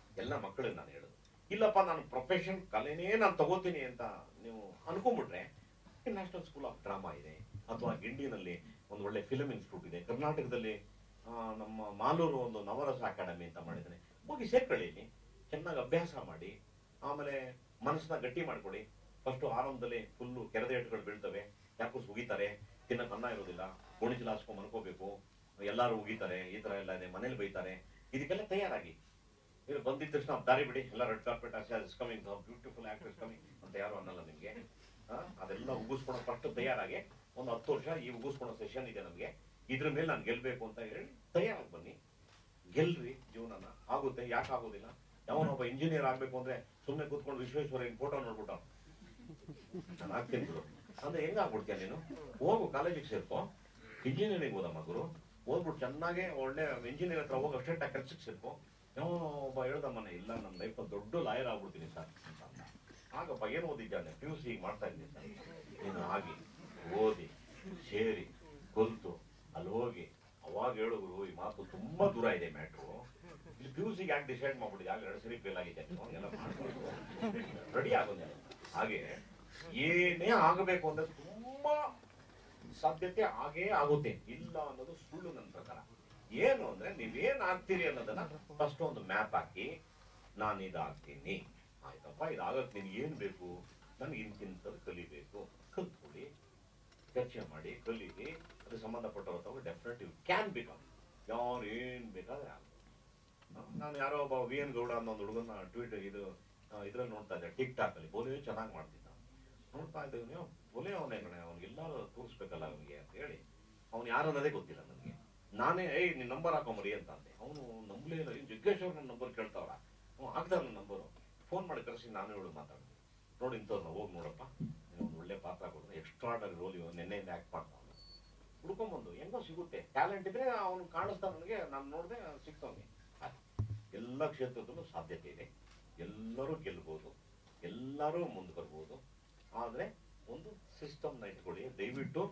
ಎಲ್ಲ ಮಕ್ಕಳಿಗೆ ನಾನು ಹೇಳೋದು. ಇಲ್ಲಪ್ಪ ನಾನು ಪ್ರೊಫೆಷನ್ ಕಲೆನೇ ನಾನು ತಗೋತೀನಿ ಅಂತ ನೀವು ಅನ್ಕೊಂಡ್ಬಿಟ್ರೆ ನ್ಯಾಷನಲ್ ಸ್ಕೂಲ್ ಆಫ್ ಡ್ರಾಮಾ ಇದೆ, ಅಥವಾ ಗಿಂಡಿನಲ್ಲಿ ಒಂದು ಒಳ್ಳೆ ಫಿಲ್ಮ್ ಇನ್ಸ್ಟಿಟ್ಯೂಟ್ ಇದೆ, ಕರ್ನಾಟಕದಲ್ಲಿ ನಮ್ಮ ಮಾಲೂರು ಒಂದು ನವರಸ ಅಕಾಡೆಮಿ ಅಂತ ಮಾಡಿದ್ದಾನೆ, ಹೋಗಿ ಸೇರ್ಕೊಳ್ಳಿ, ಚೆನ್ನಾಗಿ ಅಭ್ಯಾಸ ಮಾಡಿ, ಆಮೇಲೆ ಮನಸ್ಸನ್ನ ಗಟ್ಟಿ ಮಾಡ್ಕೊಡಿ. ಫಸ್ಟು ಆರಂಭದಲ್ಲಿ ಫುಲ್ಲು ಕೆರೆದೇಟುಗಳು ಬೀಳ್ತವೆ, ಯಾಕೋ ಉಗಿತಾರೆ, ತಿನ್ನಕ್ಕೆ ಅನ್ನ ಇರೋದಿಲ್ಲ, ಗೋಣಿಚೀಲ ಹಾಸ್ಕೊಂಡ್ ಮನ್ಕೋಬೇಕು, ಎಲ್ಲಾರು ಉಗಿತಾರೆ, ಈ ತರ ಎಲ್ಲ ಇದೆ, ಮನೇಲಿ ಬೈತಾರೆ, ಇದಕ್ಕೆಲ್ಲ ತಯಾರಾಗಿ. ಇಲ್ಲಿ ಬಂದಿದ್ದ ತಕ್ಷಣ ದಾರಿ ಬಿಡಿ, ಎಲ್ಲ red carpet coming, beautiful actors coming ಅಂತ ಯಾರು ಅನ್ನಲ್ಲ ನಿಮ್ಗೆ. ಅದೆಲ್ಲ ಉಗಿಸ್ಕೊಳೋ ಫಸ್ಟ್ ತಯಾರಾಗಿ ಒಂದು ಹತ್ತು ವರ್ಷ ಈ ಉಗಿಸ್ಕೊಳೋ ಸೆಷನ್ ಇದೆ ನಮ್ಗೆ, ಇದ್ರ ಮೇಲೆ ನಾನು ಗೆಲ್ಬೇಕು ಅಂತ ಹೇಳಿ ತಯಾರಾಗಿ ಬನ್ನಿ, ಗೆಲ್ರಿ, ಜೀವನನ ಆಗುತ್ತೆ. ಯಾಕೆ ಆಗೋದಿಲ್ಲ? ಯಾವನೊಬ್ಬ ಇಂಜಿನಿಯರ್ ಆಗ್ಬೇಕು ಅಂದ್ರೆ ಸುಮ್ಮನೆ ಕೂತ್ಕೊಂಡು ವಿಶ್ವೇಶ್ವರಯ್ಯನ ಫೋಟೋ ನೋಡ್ಬಿಟ್ಟ ನಾನು ಆಗ್ತೀನಿ ಬಿಡು ಅಂದ್ರೆ ಹೆಂಗ ಆಗ್ಬಿಡ್ತೀಯ ನೀನು? ಹೋಗು ಕಾಲೇಜಿಗೆ ಸೇರ್ಕೊ, ಇಂಜಿನಿಯರಿಂಗ್ ಓದಮ್ಮ ಗುರು, ಓದ್ಬಿಟ್ಟು ಚೆನ್ನಾಗೆ ಒಳ್ಳೆ ಇಂಜಿನಿಯರ್ ಹತ್ರ ಹೋಗಿ ಅಷ್ಟೇ ಕೆಲ್ಸಕ್ಕೆ ಸೇರ್ಕೊ. ಯಾವ ಒಬ್ಬ ಹೇಳ್ದಮ್ಮನೆ, ಇಲ್ಲ ನನ್ನ ಲೈಫ್ ದೊಡ್ಡ ಲಾಯರ್ ಆಗ್ಬಿಡ್ತೀನಿ ಸರ್ ಅಂತ. ಆಗಪ್ಪ ಏನು ಓದಿದ್ದಾನೆ? ಪಿ ಯು ಸಿ ಮಾಡ್ತಾ ಇದ್ದೀನಿ ಸರ್. ನೀನು ಆಗಿ ಓದಿ ಸೇರಿ ಕಲ್ತು ಅಲ್ಲಿ ಹೋಗಿ ಅವಾಗ ಹೇಳಿದ್ರು, ಈ ಮಾತು ತುಂಬಾ ದೂರ ಇದೆ ಮ್ಯಾಟ್ರು, ಇಲ್ಲಿ ಪಿ ಯು ಸಿಗೆ ಯಾಕೆ ಡಿಸೈಡ್ ಮಾಡ್ಬಿಟ್ಟಿದೆ, ಆಗ ಎರಡು ಸರಿ ಫೇಲ್ ಆಗಿದೆ ಎಲ್ಲ ಮಾಡ್ಕೊಂಡು ರೆಡಿ ಆಗೋದು. ಹಾಗೆ ಏನೇ ಆಗಬೇಕು ಅಂದ್ರೆ ತುಂಬಾ ಸಾಧ್ಯತೆ ಆಗೇ ಆಗುತ್ತೆ, ಇಲ್ಲ ಅನ್ನೋದು ಸುಳ್ಳು ನನ್ನ ಪ್ರಕಾರ. ಏನು ಅಂದ್ರೆ ನೀವೇನ್ ಆಗ್ತೀರಿ ಅನ್ನೋದನ್ನ ಫಸ್ಟ್ ಒಂದು ಮ್ಯಾಪ್ ಹಾಕಿ, ನಾನು ಇದಾಗ್ತೀನಿ, ಆಯ್ತಪ್ಪ ಇದಾಗಕ್ ನಿನ್ಗೆ ಏನ್ ಬೇಕು, ನನ್ಗೆ ಇಂತಿಂತದ್ದು ಕಲಿಬೇಕು, ಕಲ್ತ್ಕೊಳ್ಳಿ, ಚರ್ಚೆ ಮಾಡಿ ಕಲೀರಿ, ಅದು ಸಂಬಂಧಪಟ್ಟವ್ರ ತಗೋ, ಡೆಫಿನೆಟ್ ಯು ಕ್ಯಾನ್ ಬಿಕಮ್, ಯಾರು ಏನ್ ಬೇಕಾದ್ರೆ ಆಗ. ನಾನು ಯಾರೋ ಒಬ್ಬ ವಿ ಎನ್ ಗೌಡ ಅನ್ನೋ ಒಂದು ಹುಡುಗನ ಟ್ವೀಟ್ ಇದು ಇದ್ರಲ್ಲಿ ನೋಡ್ತಾ ಇದ್ದೆ, ಟಿಕ್ ಟಾಕ್ ಅಲ್ಲಿ, ಬೋಲೆ ಚೆನ್ನಾಗಿ ಮಾಡ್ತಿದ್ದ, ನೋಡ್ತಾ ಇದ್ದೇವೆ, ನೀವು ಬೋಲೆ ಅವನೇ ಕಣೆ, ಅವ್ನಿಗೆಲ್ಲಾರು ತೋರಿಸ್ಬೇಕಲ್ಲ ಅವನಿಗೆ ಅಂತ ಹೇಳಿ, ಅವ್ನು ಯಾರು ಅನ್ನೋದೇ ಗೊತ್ತಿಲ್ಲ ನನಗೆ. ನಾನೇ ಏಯ್ ನಿನ್ ನಂಬರ್ ಹಾಕೊಂಬರಿ ಅಂತ ಅಂದೆ, ಅವನು ನಂಬಲೇ ಇಲ್ಲ, ಇನ್ ಜಗ್ಗೇಶ್ವರ್ ನನ್ನ ನಂಬರ್ ಕೇಳ್ತಾವ್ರ, ಅವ್ನು ಹಾಕ್ದ ನನ್ನ ನಂಬರು, ಫೋನ್ ಮಾಡಿ ಕರೆಸಿ ನಾನು ಹೇಳು ಮಾತಾಡಿದೆ, ನೋಡಿ ಇಂಥವ್ರನ್ನ ಹೋಗಿ ನೋಡಪ್ಪ, ಒಂದು ಒಳ್ಳೆ ಪಾತ್ರ ಕೊಡ್ತಾರೆ, ಎಕ್ಸ್ಟ್ರಾಡರಿ ರೋಲ್ ಇವ್ ನೆನ್ನೆಯಿಂದ ಆಕ್ಟ್ ಮಾಡ್ತಾವ, ಹುಡ್ಕೊಂಬಂದು ಹೆಂಗೋ ಸಿಗುತ್ತೆ, ಟ್ಯಾಲೆಂಟ್ ಇದ್ರೆ ಅವ್ನು ಕಾಣಿಸ್ತಾ ನನಗೆ, ನಾನು ನೋಡಿದೆ ಸಿಕ್ತವನಿಗೆ. ಎಲ್ಲ ಕ್ಷೇತ್ರದಲ್ಲೂ ಸಾಧ್ಯತೆ ಇದೆ, ಎಲ್ಲರೂ ಗೆಲ್ಬಹುದು, ಎಲ್ಲರೂ ಮುಂದೆ ಬರ್ಬೋದು, ಆದ್ರೆ ಒಂದು ಸಿಸ್ಟಮ್ನ ಇಟ್ಕೊಳ್ಳಿ. ದಯವಿಟ್ಟು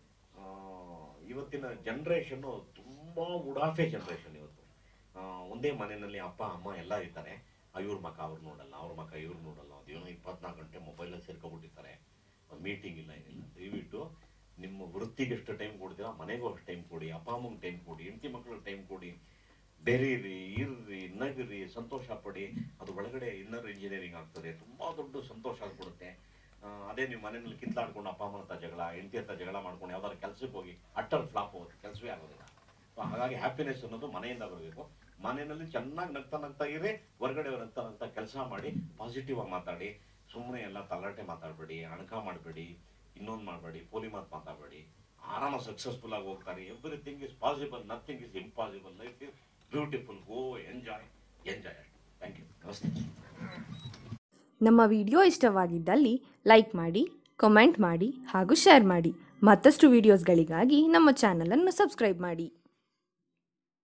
ಇವತ್ತಿನ ಜನರೇಷನ್ ತುಂಬಾ ಉಡಾಫೆ ಜನರೇಷನ್. ಇವತ್ತು ಒಂದೇ ಮನೆಯಲ್ಲಿ ಅಪ್ಪ ಅಮ್ಮ ಎಲ್ಲ ಇರ್ತಾರೆ, ಇವ್ರ ಮಕ್ಕ ಅವ್ರು ನೋಡಲ್ಲ, ಅವ್ರ ಮಕ್ಕ ಇವ್ರು ನೋಡಲ್ಲ, ಅದೇನೋ ಇಪ್ಪತ್ನಾಲ್ಕು ಗಂಟೆ ಮೊಬೈಲಲ್ಲಿ ಸೇರ್ಕೊಬಿಟ್ಟಿರ್ತಾರೆ, ಮೀಟಿಂಗ್ ಇಲ್ಲ ಏನಿಲ್ಲ. ದಯವಿಟ್ಟು ನಿಮ್ಮ ವೃತ್ತಿಗೆ ಎಷ್ಟು ಟೈಮ್ ಕೊಡ್ತೀರಾ, ಮನೆಗೂ ಅಷ್ಟು ಟೈಮ್ ಕೊಡಿ, ಅಪ್ಪ ಅಮ್ಮಂಗೆ ಟೈಮ್ ಕೊಡಿ, ಹೆಂಡತಿ ಮಕ್ಳಿಗೆ ಟೈಮ್ ಕೊಡಿ, ಬೆರೀರಿ, ಇರ್ರಿ, ನಗಿರಿ, ಸಂತೋಷ ಪಡಿ. ಅದು ಒಳಗಡೆ ಇನ್ನರ್ ಇಂಜಿನಿಯರಿಂಗ್ ಆಗ್ತದೆ, ತುಂಬಾ ದೊಡ್ಡ ಸಂತೋಷ ಆಗ್ಬಿಡುತ್ತೆ. ಅದೇ ನೀವು ಮನೆಯಲ್ಲಿ ಕಿತ್ತಾಡ್ಕೊಂಡು ಅಪ್ಪ ಅಮ್ಮನ ಹತ್ರ ಜಗಳ, ಹೆಂಡತಿ ಹತ್ರ ಜಗಳ ಮಾಡ್ಕೊಂಡು ಯಾವ್ದಾದ್ರು ಕೆಲ್ಸಕ್ಕೆ ಹೋಗಿ ಅಟ್ಟರ್ ಫ್ಲಾಪ್ ಹೋಗುತ್ತೆ, ಕೆಲಸವೇ ಆಗೋದಿಲ್ಲ. ಹಾಗಾಗಿ ಹ್ಯಾಪಿನೆಸ್ ಅನ್ನೋದು ಮನೆಯಿಂದ ಬರಬೇಕು. ಮನೆಯಲ್ಲಿ ಚೆನ್ನಾಗಿ ನಗ್ತಾ ನಗ್ತಾ ಇರಿ, ಹೊರಗಡೆ ನಗ್ತಾ ನಗ್ತಾ ಕೆಲಸ ಮಾಡಿ, ಪಾಸಿಟಿವ್ ಆಗಿ ಮಾತಾಡಿ, ಸುಮ್ಮನೆ ಎಲ್ಲ ತಲಾಟೆ ಮಾತಾಡಬೇಡಿ, ಅಣಕ ಮಾಡಬೇಡಿ, ಇನ್ನೊಂದು ಮಾಡಬೇಡಿ, ಪೋಲಿ ಮಾತು ಮಾತಾಡಬೇಡಿ, ಆರಾಮ ಸಕ್ಸಸ್ಫುಲ್ ಆಗಿ ಹೋಗ್ತಾರೆ. Everything is possible, nothing is impossible, life is beautiful, go enjoy enjoy. Thank you, ನಮಸ್ತೆ. ನಮ್ಮ ವಿಡಿಯೋ ಇಷ್ಟವಾಗಿದ್ದಲ್ಲಿ ಲೈಕ್ ಮಾಡಿ, ಕಮೆಂಟ್ ಮಾಡಿ ಹಾಗೂ ಶೇರ್ ಮಾಡಿ. ಮತ್ತಷ್ಟು ವಿಡಿಯೋಸ್ಗಳಿಗಾಗಿ ನಮ್ಮ ಚಾನಲನ್ನು ಸಬ್ಸ್ಕ್ರೈಬ್ ಮಾಡಿ.